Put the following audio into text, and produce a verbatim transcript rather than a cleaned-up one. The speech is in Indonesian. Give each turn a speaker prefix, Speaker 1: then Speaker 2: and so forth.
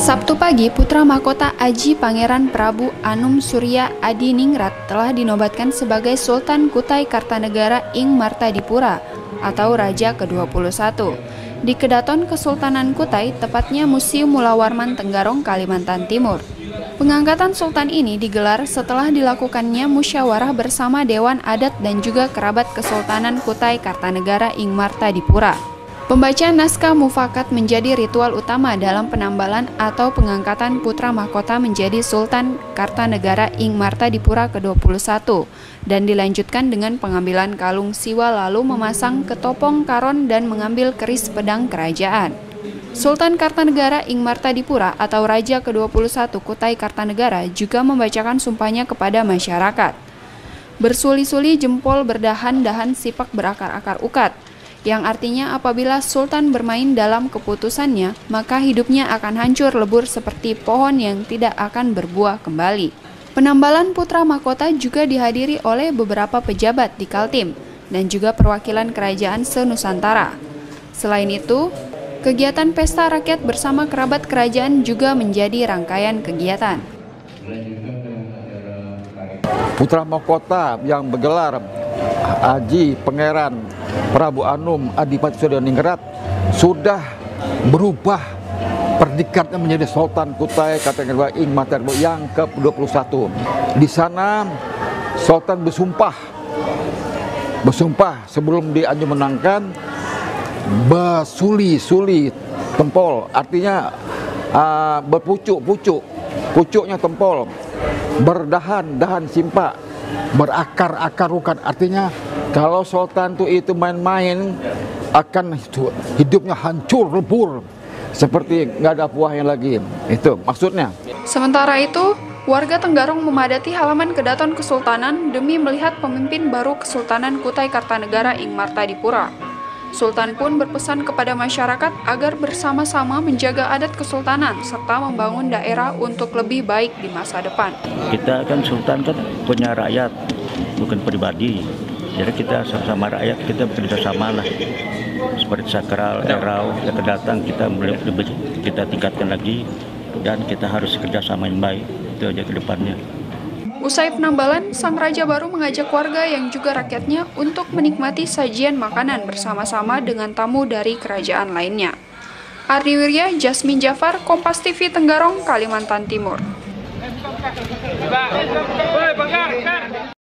Speaker 1: Sabtu pagi, putra mahkota Aji Pangeran Prabu Anum Surya Adiningrat telah dinobatkan sebagai Sultan Kutai Kartanegara Ing Martadipura atau Raja ke dua puluh satu di Kedaton Kesultanan Kutai, tepatnya Museum Mulawarman Tenggarong, Kalimantan Timur. Pengangkatan Sultan ini digelar setelah dilakukannya musyawarah bersama Dewan Adat dan juga kerabat Kesultanan Kutai Kartanegara Ing Martadipura. Pembacaan naskah mufakat menjadi ritual utama dalam penambalan atau pengangkatan putra mahkota menjadi Sultan Kartanegara Ing Martadipura ke dua puluh satu dan dilanjutkan dengan pengambilan kalung siwa lalu memasang ketopong karon dan mengambil keris pedang kerajaan. Sultan Kartanegara Ing Martadipura atau Raja ke dua puluh satu Kutai Kartanegara juga membacakan sumpahnya kepada masyarakat. Bersuli-suli jempol berdahan-dahan sipak berakar-akar ukat, yang artinya apabila Sultan bermain dalam keputusannya, maka hidupnya akan hancur lebur seperti pohon yang tidak akan berbuah kembali. Penambalan putra mahkota juga dihadiri oleh beberapa pejabat di Kaltim dan juga perwakilan kerajaan se-Nusantara. Selain itu, kegiatan pesta rakyat bersama kerabat kerajaan juga menjadi rangkaian kegiatan.
Speaker 2: Putra mahkota yang bergelar Aji Pangeran Prabu Anum Adipati Surya Adiningrat sudah berubah perdikatnya menjadi Sultan Kutai Kartanegara Ing Martadipura yang ke dua puluh satu. Di sana Sultan bersumpah bersumpah sebelum dianjurmenangkan bersuli-suli tempol, artinya uh, berpucuk-pucuk, pucuknya tempol, berdahan-dahan simpak, berakar-akar ukat, artinya kalau Sultan itu itu main-main akan hidupnya hancur lebur seperti nggak ada buahnya lagi, itu maksudnya. Sementara
Speaker 1: itu, warga Tenggarong memadati halaman Kedaton Kesultanan demi melihat pemimpin baru Kesultanan Kutai Kartanegara Ing Martadipura. Sultan pun berpesan kepada masyarakat agar bersama-sama menjaga adat kesultanan serta membangun daerah untuk lebih baik di masa depan.
Speaker 3: Kita kan Sultan kan punya rakyat, bukan pribadi. Jadi kita sama rakyat, kita bekerja sama lah. Seperti sakral, erau, yang kedatang kita lebih kita tingkatkan lagi dan kita harus kerjasama yang baik. Itu aja ke depannya.
Speaker 1: Usai penambalan, sang raja baru mengajak warga yang juga rakyatnya untuk menikmati sajian makanan bersama-sama dengan tamu dari kerajaan lainnya. Ardi Wirya, Jasmine Jafar, Kompas T V Tenggarong, Kalimantan Timur.